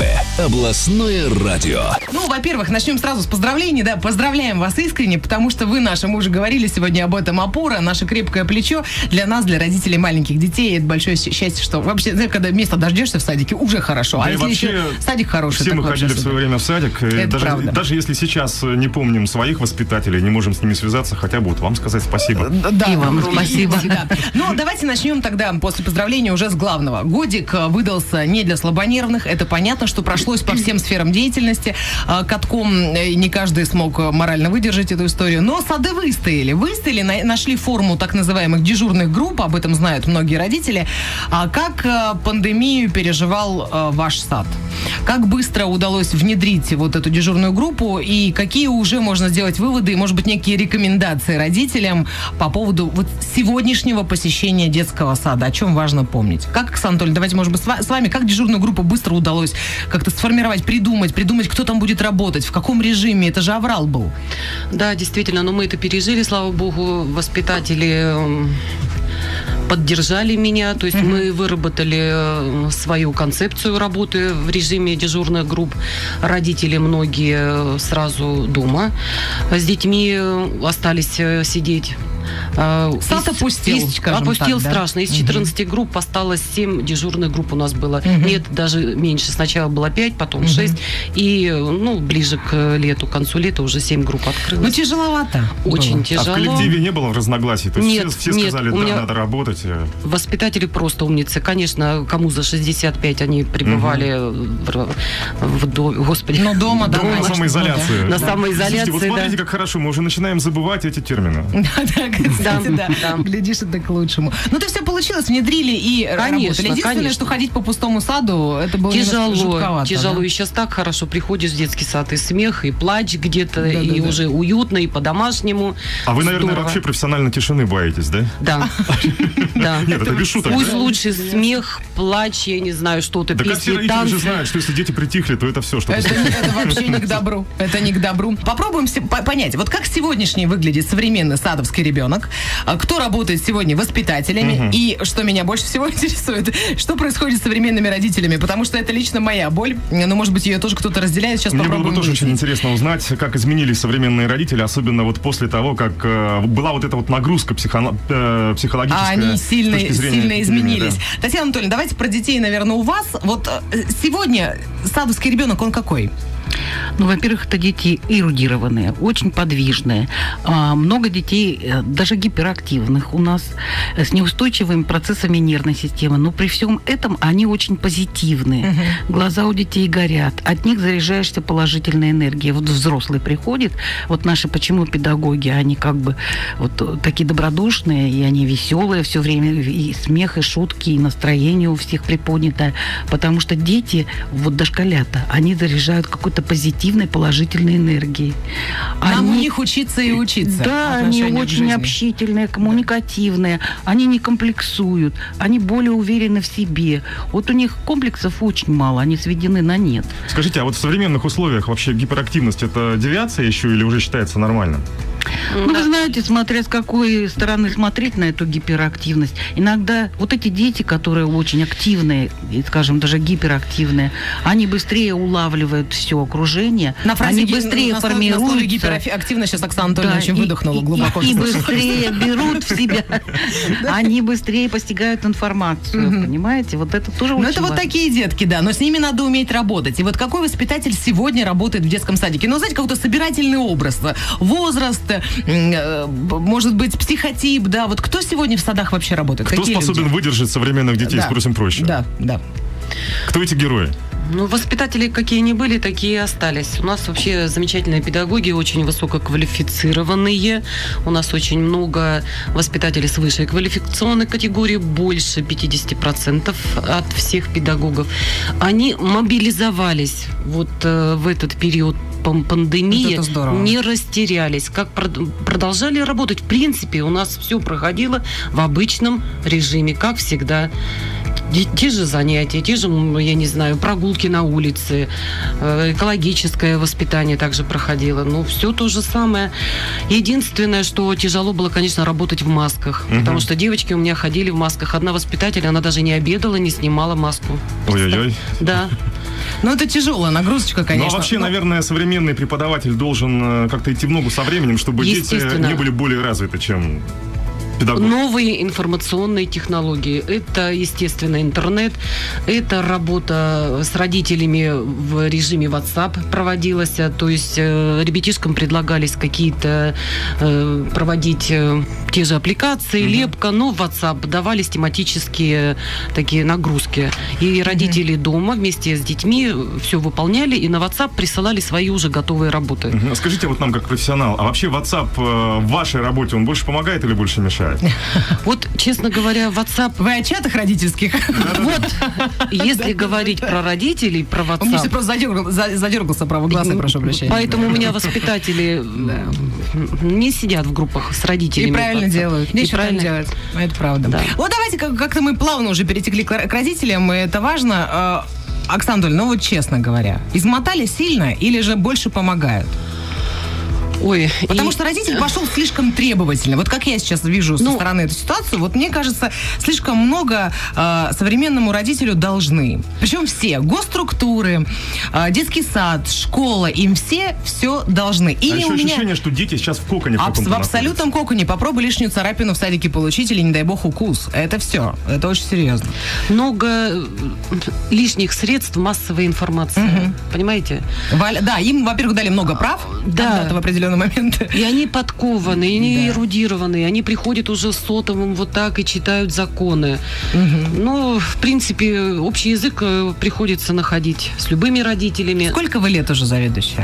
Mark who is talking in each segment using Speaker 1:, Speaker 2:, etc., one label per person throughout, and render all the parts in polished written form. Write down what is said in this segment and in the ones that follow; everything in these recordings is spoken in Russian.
Speaker 1: Областное радио.
Speaker 2: Ну, во-первых, начнем сразу с поздравлений. Да, поздравляем вас искренне, потому что вы наши, мы уже говорили сегодня об этом, опора, наше крепкое плечо для нас, для родителей маленьких детей. Это большое счастье, что вообще, когда место дождешься в садике, уже хорошо.
Speaker 3: Да,
Speaker 2: а если еще садик хороший,
Speaker 3: все мы ходили в свое время в садик. Даже если сейчас не помним своих воспитателей, не можем с ними связаться, хотя бы вот вам сказать спасибо.
Speaker 2: Да,
Speaker 4: и вам спасибо.
Speaker 2: Да. Ну, давайте начнем тогда после поздравления уже с главного. Годик выдался не для слабонервных. Это понятно, что прошлось по всем сферам деятельности. Катком не каждый смог морально выдержать эту историю. Но сады выстояли. Нашли форму так называемых дежурных групп. Об этом знают многие родители. Как пандемию переживал ваш сад? Как быстро удалось внедрить вот эту дежурную группу? И какие уже можно сделать выводы и, может быть, некие рекомендации родителям по поводу вот сегодняшнего посещения детского сада? О чем важно помнить? Как, Оксана Анатольевна, давайте, может быть, с вами, как дежурную группу быстро удалось как-то сформировать, придумать, кто там будет работать, в каком режиме? Это же аврал был.
Speaker 4: Да, действительно, но мы это пережили, слава богу, воспитатели поддержали меня, то есть мы выработали свою концепцию работы в режиме дежурных групп. Родители многие сразу дома с детьми остались сидеть.
Speaker 2: Сад опустил,
Speaker 4: опустил так, страшно. Да? Из 14 групп осталось 7 дежурных групп у нас было. Нет, даже меньше. Сначала было 5, потом 6. И, ближе к лету, к концу лета уже 7 групп открылось.
Speaker 2: Ну, тяжеловато.
Speaker 4: Очень тяжело.
Speaker 3: А в коллективе не было разразногласий? То есть
Speaker 4: нет,
Speaker 3: все сказали, да, надо работать?
Speaker 4: Воспитатели просто умницы. Конечно, кому за 65 они пребывали господи.
Speaker 2: Ну, дома, да.
Speaker 3: На самоизоляции.
Speaker 4: На самоизоляции,
Speaker 3: вот смотрите, как хорошо. Мы уже начинаем забывать эти термины.
Speaker 2: Кстати, да. Глядишь, это к лучшему. Ну, это все получилось, внедрили и работали. Единственное, что ходить по пустому саду, это было жутковато.
Speaker 4: Тяжело. И сейчас так хорошо приходишь в детский сад, и смех, и плач где-то, и уже уютно, и по-домашнему.
Speaker 3: А вы, наверное, вообще профессионально тишины боитесь, да?
Speaker 4: Да.
Speaker 3: Нет, это без шуток.
Speaker 4: Пусть лучше смех, плач, я не знаю, что-то, песни, танцы.
Speaker 3: Же знают, что если дети притихли, то это все, что...
Speaker 2: Это вообще не к добру. Это не к добру. Попробуем понять, вот как сегодняшний выглядит современный садовский ребенок, кто работает сегодня воспитателями, и что меня больше всего интересует, что происходит с современными родителями, потому что это лично моя боль, но, может быть, ее тоже кто-то разделяет. Сейчас попробуем.
Speaker 3: Мне было бы тоже очень интересно узнать, как изменились современные родители, особенно вот после того, как была вот эта вот нагрузка психологическая.
Speaker 2: А они сильно изменились. Да. Татьяна Анатольевна, давайте про детей, наверное, у вас. Вот сегодня садовский ребенок, он какой?
Speaker 5: Ну, во-первых, это дети эрудированные, очень подвижные. Много детей, даже гиперактивных у нас, с неустойчивыми процессами нервной системы. Но при всем этом они очень позитивные. Глаза у детей горят. От них заряжаешься положительной энергией. Вот взрослый приходит, вот наши почему педагоги, они как бы вот такие добродушные, и они веселые все время, и смех, и шутки, и настроение у всех приподнятое. Потому что дети, вот дошколята, они заряжают какой-то позитивной, положительной энергией.
Speaker 2: Нам у них учиться и учиться.
Speaker 5: Да, они очень общительные, коммуникативные, они не комплексуют, они более уверены в себе. Вот у них комплексов очень мало, они сведены на нет.
Speaker 3: Скажите, а вот в современных условиях вообще гиперактивность это девиация еще или уже считается нормальным?
Speaker 5: Ну, вы знаете, смотря с какой стороны смотреть на эту гиперактивность. Иногда вот эти дети, которые очень активные, скажем, даже гиперактивные, они быстрее улавливают все окружение, они быстрее формируются. На слове
Speaker 2: гиперактивно сейчас Оксана Анатольевна очень выдохнула глубоко.
Speaker 5: И быстрее берут в себя, они быстрее постигают информацию, понимаете? Вот это тоже очень важно.
Speaker 2: Ну, это вот такие детки, да, но с ними надо уметь работать. И вот какой воспитатель сегодня работает в детском садике? Ну, знаете, какой-то собирательный образ, возраст, может быть, психотип, да. Вот кто сегодня в садах вообще работает?
Speaker 3: Кто способен выдержать современных детей, спросим проще?
Speaker 2: Да.
Speaker 3: Кто эти герои?
Speaker 4: Ну, воспитатели какие они были, такие и остались. У нас вообще замечательные педагоги, очень высококвалифицированные. У нас очень много воспитателей с высшей квалификационной категории, больше 50% от всех педагогов. Они мобилизовались вот в этот период пандемии, не растерялись, как продолжали работать. В принципе, у нас все проходило в обычном режиме, как всегда. Те же занятия, те же, я не знаю, прогулки на улице, экологическое воспитание также проходило. Ну, все то же самое. Единственное, что тяжело было, конечно, работать в масках. Потому что девочки у меня ходили в масках. Одна воспитатель, она даже не обедала, не снимала маску.
Speaker 3: Ой-ой-ой.
Speaker 4: Да.
Speaker 2: Ну, это тяжелая нагрузочка, конечно.
Speaker 3: Ну, а вообще, наверное, современный преподаватель должен как-то идти в ногу со временем, чтобы дети не были более развиты, чем педагог.
Speaker 4: Новые информационные технологии. Это, естественно, интернет. Это работа с родителями в режиме WhatsApp проводилась. То есть ребятишкам предлагались какие-то проводить те же аппликации, лепка, но в WhatsApp давались тематические такие нагрузки. И родители дома вместе с детьми все выполняли и на WhatsApp присылали свои уже готовые работы.
Speaker 3: Скажите вот нам, как профессионал, а вообще WhatsApp в вашей работе, он больше помогает или больше мешает?
Speaker 4: Вот, честно говоря, WhatsApp...
Speaker 2: Вы о чатах родительских?
Speaker 4: Вот, если говорить про родителей, про WhatsApp...
Speaker 2: У меня все просто задергался правый глаз, я прошу прощения.
Speaker 4: Поэтому у меня воспитатели не сидят в группах с родителями.
Speaker 2: И правильно делают. Нечего там делать. Это правда.
Speaker 4: Да.
Speaker 2: Вот давайте как-то мы плавно уже перетекли к родителям, и это важно. Оксана Анатольевна, ну вот честно говоря, измотали сильно или же больше помогают?
Speaker 4: Ой,
Speaker 2: Потому что родитель пошел слишком требовательно. Вот как я сейчас вижу со стороны эту ситуацию, вот мне кажется, слишком много современному родителю должны. Причем все. Госструктуры, детский сад, школа, им все должны. Или
Speaker 3: еще ощущение, что дети сейчас в коконе
Speaker 2: в абсолютном коконе. Попробуй лишнюю царапину в садике получить или, не дай бог, укус. Это все. Это очень серьезно.
Speaker 4: Много лишних средств массовой информации. Понимаете?
Speaker 2: Да, им, во-первых, дали много прав. Да. В определенный момент.
Speaker 4: И они подкованы, и они эрудированы, они приходят уже с сотовым вот так и читают законы. Ну, в принципе, общий язык приходится находить с любыми родителями.
Speaker 2: Сколько вы лет уже заведующая?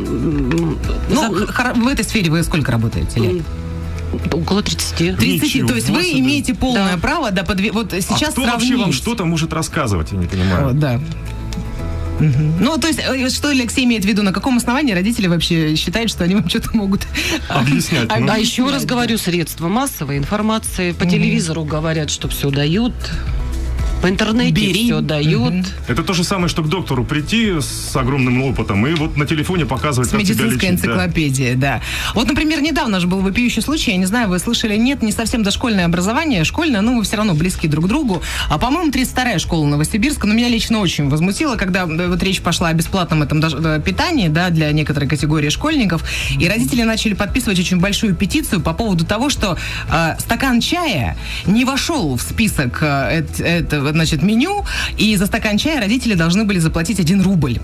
Speaker 2: В этой сфере вы сколько работаете лет?
Speaker 4: Около 30.
Speaker 2: 30, то есть вы имеете полное право, вот сейчас
Speaker 3: кто вообще вам что-то может рассказывать, я не понимаю.
Speaker 2: Да. Ну, то есть, что Алексей имеет в виду, на каком основании родители вообще считают, что они вам что-то могут
Speaker 3: объяснять?
Speaker 4: А еще раз говорю, средства массовой информации, по телевизору говорят, что все дают. В интернете все дают.
Speaker 3: Это то же самое, что к доктору прийти с огромным опытом и вот на телефоне показывать, как тебя лечить.
Speaker 2: Медицинская энциклопедия, да. Вот, например, недавно же был вопиющий случай, я не знаю, вы слышали, нет, не совсем дошкольное образование, школьное, но мы все равно близки друг к другу. А, по-моему, 32-я школа Новосибирска, но меня лично очень возмутило, когда вот речь пошла о бесплатном этом питании, да, для некоторой категории школьников, и родители начали подписывать очень большую петицию по поводу того, что стакан чая не вошел в список этого, значит, меню, и за стакан чая родители должны были заплатить 1 рубль.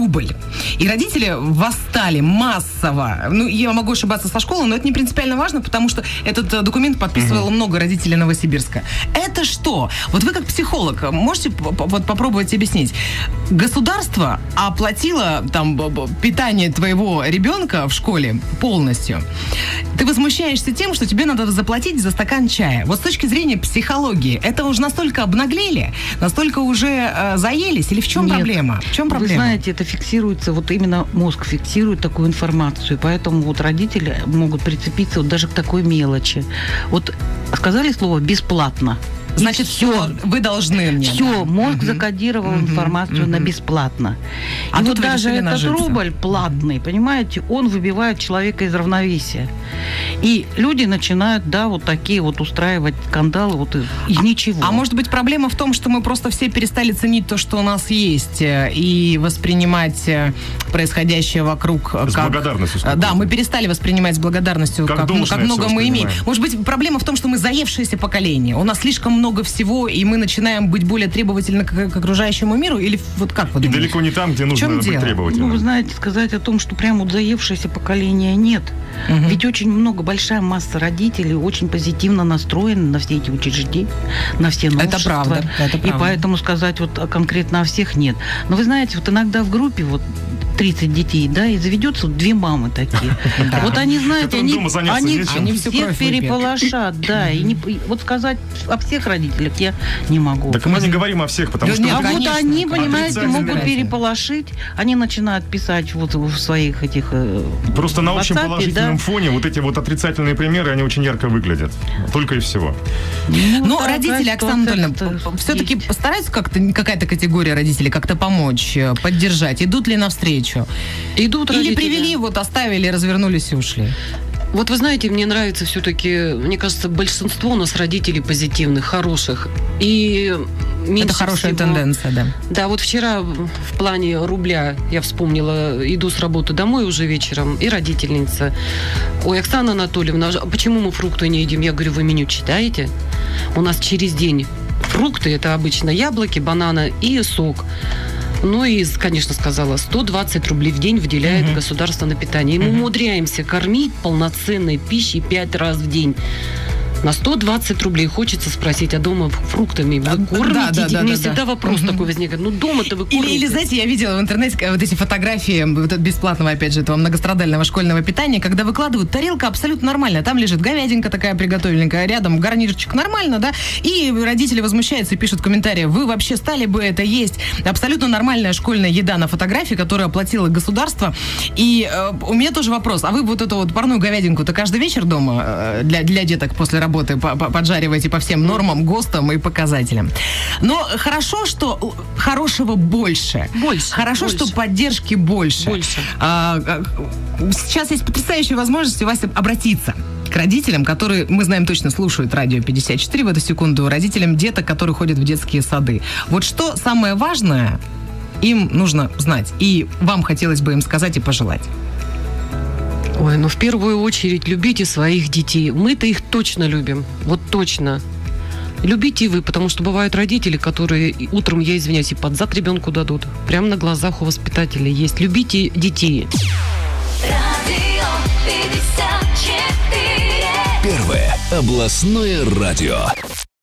Speaker 2: И родители восстали массово. Ну, я могу ошибаться со школой, но это не принципиально важно, потому что этот документ подписывало много родителей Новосибирска. Это что? Вот вы как психолог можете вот попробовать объяснить? Государство оплатило там питание твоего ребенка в школе полностью. Ты возмущаешься тем, что тебе надо заплатить за стакан чая. Вот с точки зрения психологии, это уже настолько обнаглели, настолько уже заелись? Или в чем проблема? В чем проблема?
Speaker 5: Вы знаете, это фиксируется, вот именно мозг фиксирует такую информацию, поэтому вот родители могут прицепиться вот даже к такой мелочи. Вот сказали слово «бесплатно».
Speaker 2: Значит, все, вы должны мне.
Speaker 5: Все, мозг закодировал информацию на бесплатно.
Speaker 2: А
Speaker 5: и
Speaker 2: тут
Speaker 5: вот даже этот
Speaker 2: нажиться.
Speaker 5: Рубль платный, понимаете, он выбивает человека из равновесия. И люди начинают, да, вот такие вот устраивать скандалы вот из ничего.
Speaker 2: А может быть, проблема в том, что мы просто все перестали ценить то, что у нас есть, и воспринимать происходящее вокруг
Speaker 3: с благодарностью.
Speaker 2: Да, мы перестали воспринимать с благодарностью, как много мы имеем. Может быть, проблема в том, что мы заевшееся поколение. У нас слишком много всего, и мы начинаем быть более требовательны к окружающему миру? Или вот как вы думаете?
Speaker 3: И далеко не там, где нужно быть требовательным.
Speaker 5: Ну, вы знаете, сказать о том, что прям вот заевшееся поколение нет. Ведь очень много, большая масса родителей очень позитивно настроены на все эти учреждения, на все новшества.
Speaker 2: Это правда.
Speaker 5: И поэтому сказать вот конкретно о всех нет. Но вы знаете, вот иногда в группе вот 30 детей, да, и заведется 2 мамы такие. Вот они, знаете, они всех переполошат, да. И вот сказать о всех родителях я не могу.
Speaker 3: Так мы не говорим о всех, потому что...
Speaker 5: А вот они, понимаете, могут переполошить, они начинают писать вот в своих этих...
Speaker 3: Просто на общем положительном фоне вот эти вот отрицательные примеры, они очень ярко выглядят. Только и всего.
Speaker 2: Но родители, Оксана Анатольевна, все-таки постараются как-то, какая-то категория родителей как-то помочь, поддержать? Идут ли навстречу?
Speaker 4: Идут родители.
Speaker 2: Или привели, вот оставили, развернулись и ушли?
Speaker 4: Вот вы знаете, мне нравится все-таки, мне кажется, большинство у нас родителей позитивных, хороших. И меньше
Speaker 2: Это хорошая
Speaker 4: всего.
Speaker 2: тенденция, да.
Speaker 4: Да, вот вчера в плане рубля я вспомнила, иду с работы домой уже вечером, и родительница: ой, Оксана Анатольевна, почему мы фрукты не едим? Я говорю, вы меню читаете? У нас через день фрукты, это обычно яблоки, бананы и сок. Ну и, конечно, сказала, 120 рублей в день выделяет государство на питание. И мы умудряемся кормить полноценной пищей 5 раз в день. На 120 рублей хочется спросить, а дома фруктами вы кормите?
Speaker 2: Да,
Speaker 4: Мне всегда вопрос такой возникает. Ну, дома-то вы кормите.
Speaker 2: Или, знаете, я видела в интернете вот эти фотографии вот бесплатного, опять же, этого многострадального школьного питания, когда выкладывают, тарелка абсолютно нормальная. Там лежит говядинка такая приготовленная, рядом гарнирчик нормально, да? И родители возмущаются и пишут в комментариях: вы вообще стали бы это есть? Абсолютно нормальная школьная еда на фотографии, которую оплатило государство. И у меня тоже вопрос. А вы вот эту вот парную говядинку-то каждый вечер дома для деток после работы поджариваете по всем нормам, ГОСТам и показателям? Но хорошо, что хорошего больше. Хорошо, что поддержки больше. Сейчас есть потрясающая возможность у вас обратиться к родителям, которые, мы знаем точно, слушают радио 54 в эту секунду, родителям деток, которые ходят в детские сады. Вот что самое важное им нужно знать, и вам хотелось бы им сказать и пожелать?
Speaker 4: Ой, ну в первую очередь любите своих детей. Мы-то их точно любим. Вот точно. Любите и вы, потому что бывают родители, которые утром, я извиняюсь, и под зад ребенку дадут. Прямо на глазах у воспитателей есть. Любите детей.
Speaker 1: Радио 54.
Speaker 6: Первое областное радио.